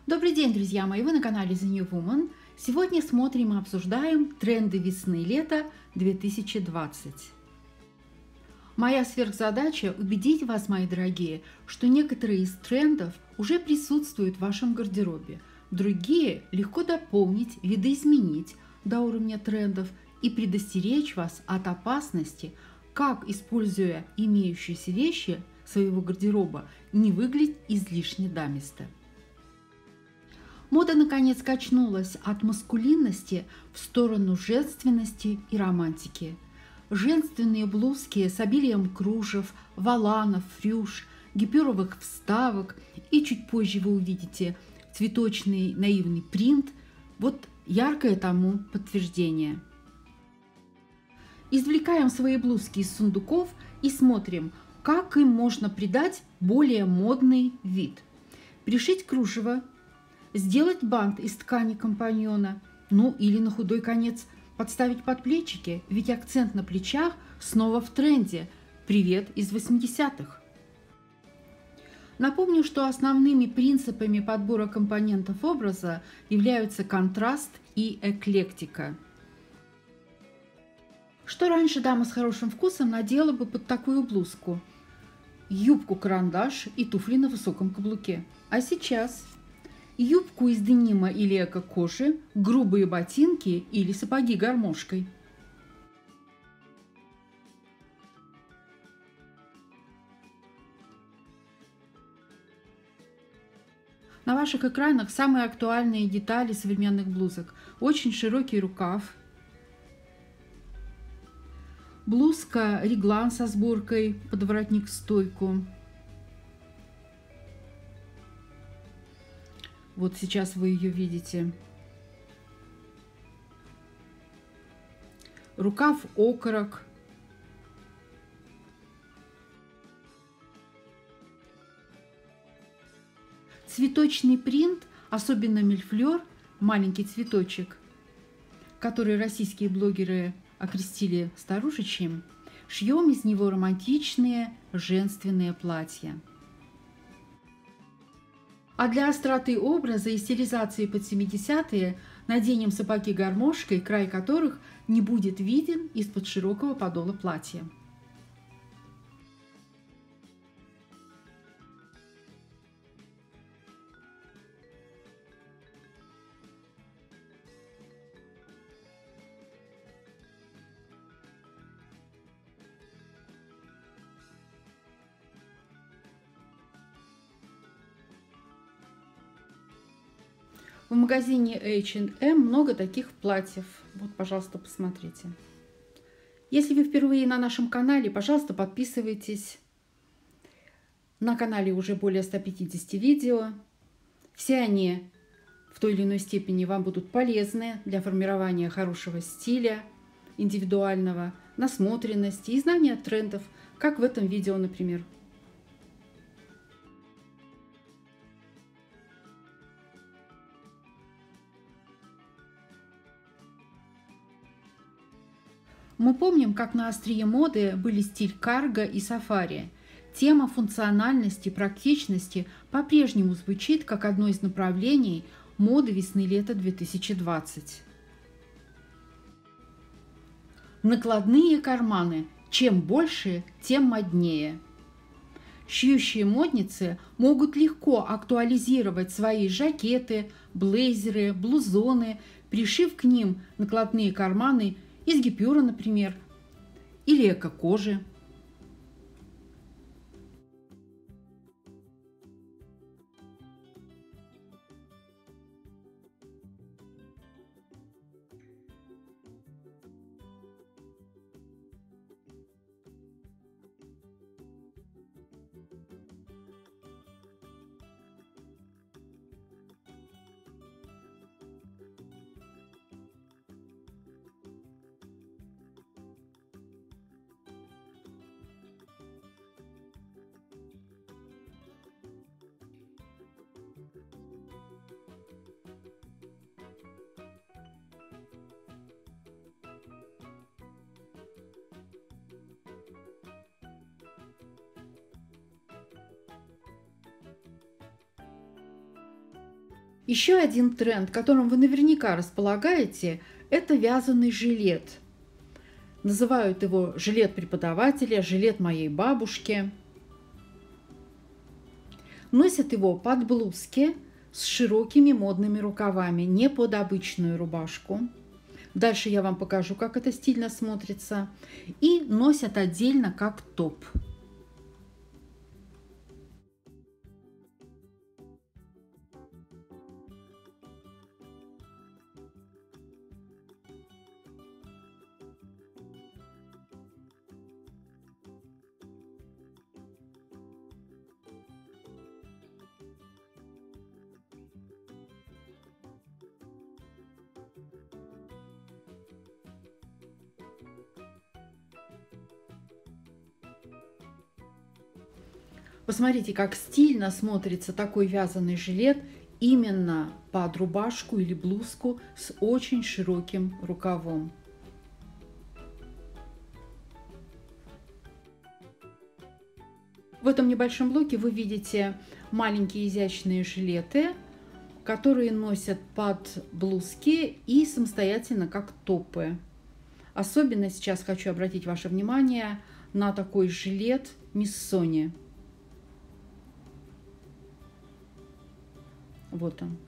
Добрый день, друзья мои! Вы на канале The New Woman. Сегодня смотрим и обсуждаем тренды весны-лета 2020. Моя сверхзадача – убедить вас, мои дорогие, что некоторые из трендов уже присутствуют в вашем гардеробе. Другие легко дополнить, видоизменить до уровня трендов и предостеречь вас от опасности, как, используя имеющиеся вещи своего гардероба, не выглядеть излишне дамисто. Мода, наконец, качнулась от маскулинности в сторону женственности и романтики. Женственные блузки с обилием кружев, воланов, фрюш, гипюровых вставок и чуть позже вы увидите цветочный наивный принт. Вот яркое тому подтверждение. Извлекаем свои блузки из сундуков и смотрим, как им можно придать более модный вид. Пришить кружево, сделать бант из ткани компаньона, ну или на худой конец подставить под плечики, ведь акцент на плечах снова в тренде. Привет из 80-х. Напомню, что основными принципами подбора компонентов образа являются контраст и эклектика. Что раньше дама с хорошим вкусом надела бы под такую блузку? Юбку-карандаш и туфли на высоком каблуке. А сейчас юбку из денима или эко-кожи, грубые ботинки или сапоги гармошкой. На ваших экранах самые актуальные детали современных блузок. Очень широкий рукав, блузка реглан со сборкой под воротник-стойку. Вот сейчас вы ее видите. Рукав окорок. Цветочный принт, особенно мильфлер, маленький цветочек, который российские блогеры окрестили старушечьим, шьем из него романтичные женственные платья. А для остроты образа и стилизации под 70-е наденем сапоги гармошкой, край которых не будет виден из-под широкого подола платья. В магазине H&M много таких платьев. Вот, пожалуйста, посмотрите. Если вы впервые на нашем канале, пожалуйста, подписывайтесь. На канале уже более 150 видео. Все они в той или иной степени вам будут полезны для формирования хорошего стиля, индивидуального, насмотренности и знания трендов, как в этом видео, например. Мы помним, как на острие моды были стиль карго и сафари. Тема функциональности, практичности по-прежнему звучит как одно из направлений моды весны-лета 2020. Накладные карманы. Чем больше, тем моднее. Шьющие модницы могут легко актуализировать свои жакеты, блейзеры, блузоны, пришив к ним накладные карманы из гипюра, например, или эко-кожи. Еще один тренд, которым вы наверняка располагаете, это вязаный жилет. Называют его жилет преподавателя, жилет моей бабушки. Носят его под блузки с широкими модными рукавами, не под обычную рубашку. Дальше я вам покажу, как это стильно смотрится. И носят отдельно как топ. Посмотрите, как стильно смотрится такой вязаный жилет именно под рубашку или блузку с очень широким рукавом. В этом небольшом блоке вы видите маленькие изящные жилеты, которые носят под блузки и самостоятельно как топы. Особенно сейчас хочу обратить ваше внимание на такой жилет Миссони. Вот он.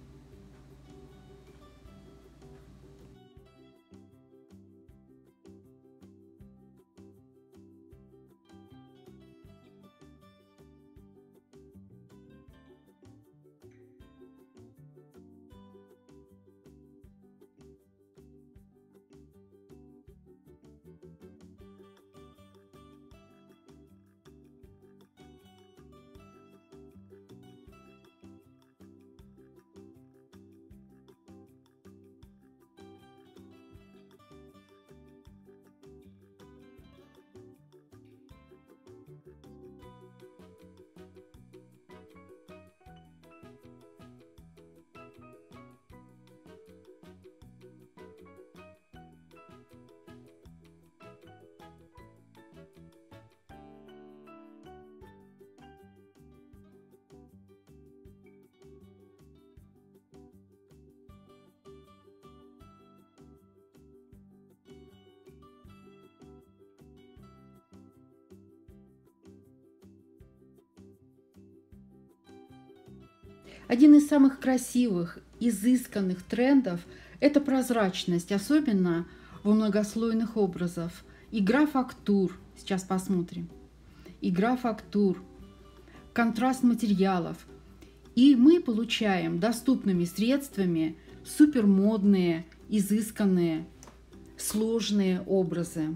Один из самых красивых, изысканных трендов – это прозрачность, особенно в многослойных образах. Игра фактур, сейчас посмотрим. Игра фактур, контраст материалов. И мы получаем доступными средствами супермодные, изысканные, сложные образы.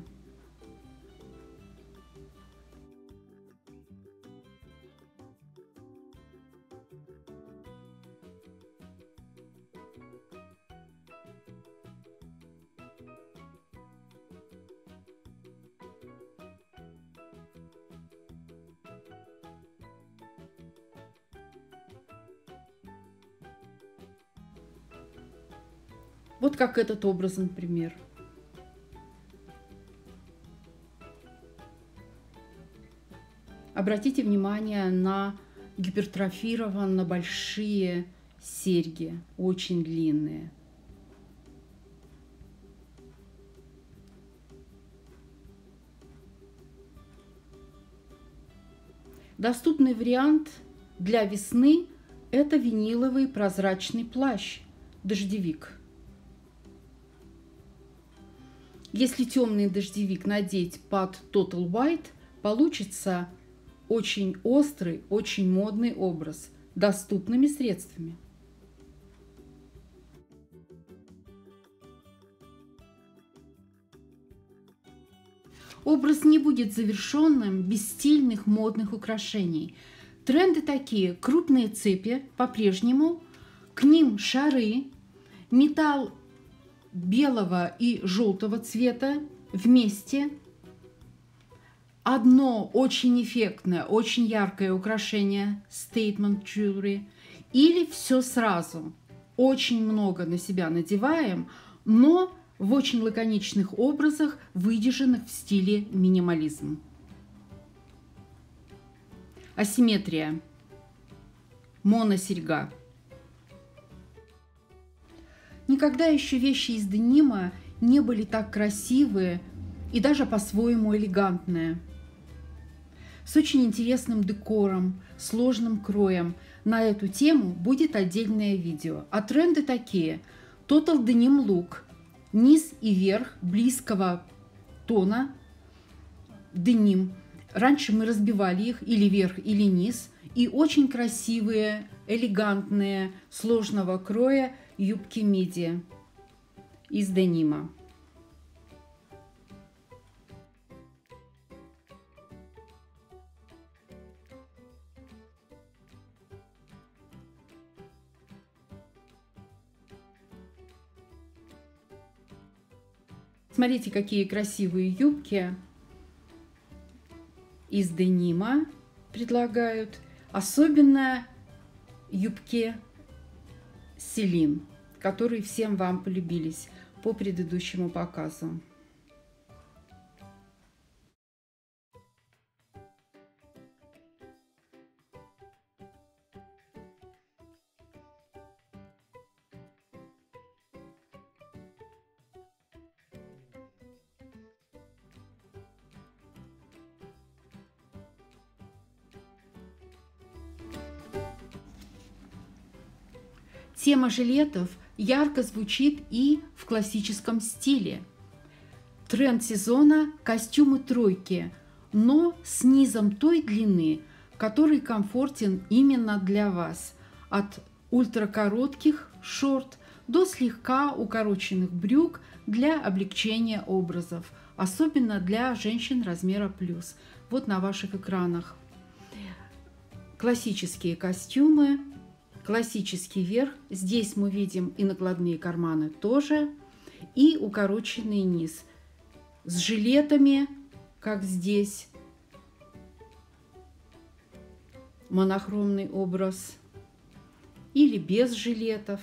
Вот как этот образ, например. Обратите внимание на гипертрофированно большие серьги, очень длинные. Доступный вариант для весны – это виниловый прозрачный плащ, дождевик. Если темный дождевик надеть под Total White, получится очень острый, очень модный образ, доступными средствами. Образ не будет завершенным без стильных модных украшений. Тренды такие: крупные цепи по-прежнему, к ним шары, металл белого и желтого цвета вместе. Одно очень эффектное, очень яркое украшение statement jewelry, или все сразу. Очень много на себя надеваем, но в очень лаконичных образах, выдержанных в стиле минимализм. Асимметрия. Моносерьга. Никогда еще вещи из денима не были так красивые и даже по-своему элегантные. С очень интересным декором, сложным кроем. На эту тему будет отдельное видео. А тренды такие: Total Denim Look, низ и верх близкого тона деним. Раньше мы разбивали их или верх, или низ. И очень красивые, элегантные, сложного кроя юбки миди из денима. Смотрите, какие красивые юбки из денима предлагают. Особенно юбки Селин, которые всем вам полюбились по предыдущему показу. Тема жилетов ярко звучит и в классическом стиле. Тренд сезона – костюмы тройки, но с низом той длины, который комфортен именно для вас. От ультракоротких шорт до слегка укороченных брюк для облегчения образов, особенно для женщин размера плюс. Вот на ваших экранах классические костюмы. Классический верх, здесь мы видим и накладные карманы тоже, и укороченный низ с жилетами, как здесь, монохромный образ, или без жилетов.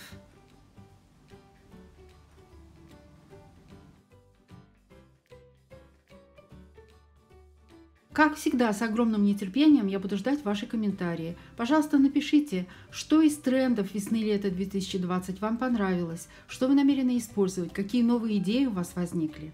Как всегда, с огромным нетерпением я буду ждать ваши комментарии. Пожалуйста, напишите, что из трендов весны-лета 2020 вам понравилось, что вы намерены использовать, какие новые идеи у вас возникли.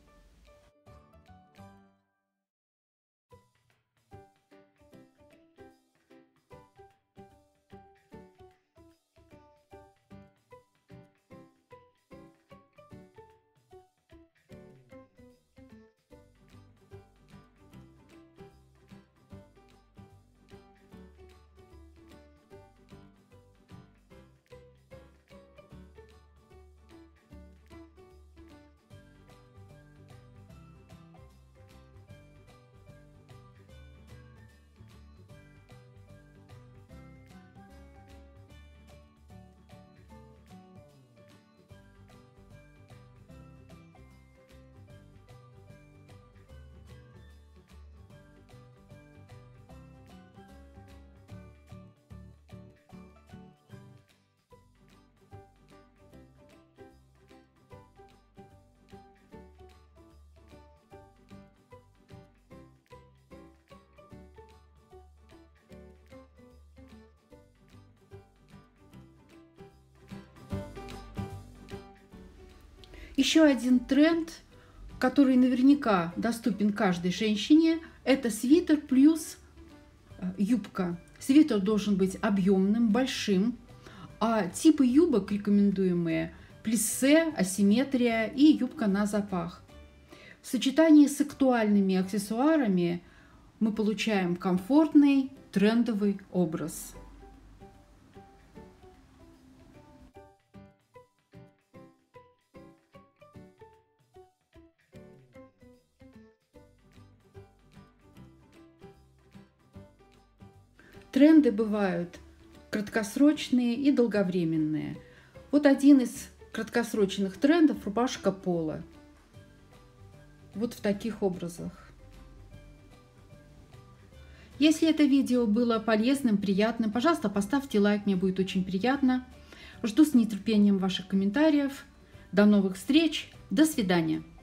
Еще один тренд, который наверняка доступен каждой женщине, это свитер плюс юбка. Свитер должен быть объемным, большим, а типы юбок рекомендуемые – плиссе, асимметрия и юбка на запах. В сочетании с актуальными аксессуарами мы получаем комфортный, трендовый образ. Тренды бывают краткосрочные и долговременные. Вот один из краткосрочных трендов – рубашка поло. Вот в таких образах. Если это видео было полезным, приятным, пожалуйста, поставьте лайк, мне будет очень приятно. Жду с нетерпением ваших комментариев. До новых встреч, до свидания.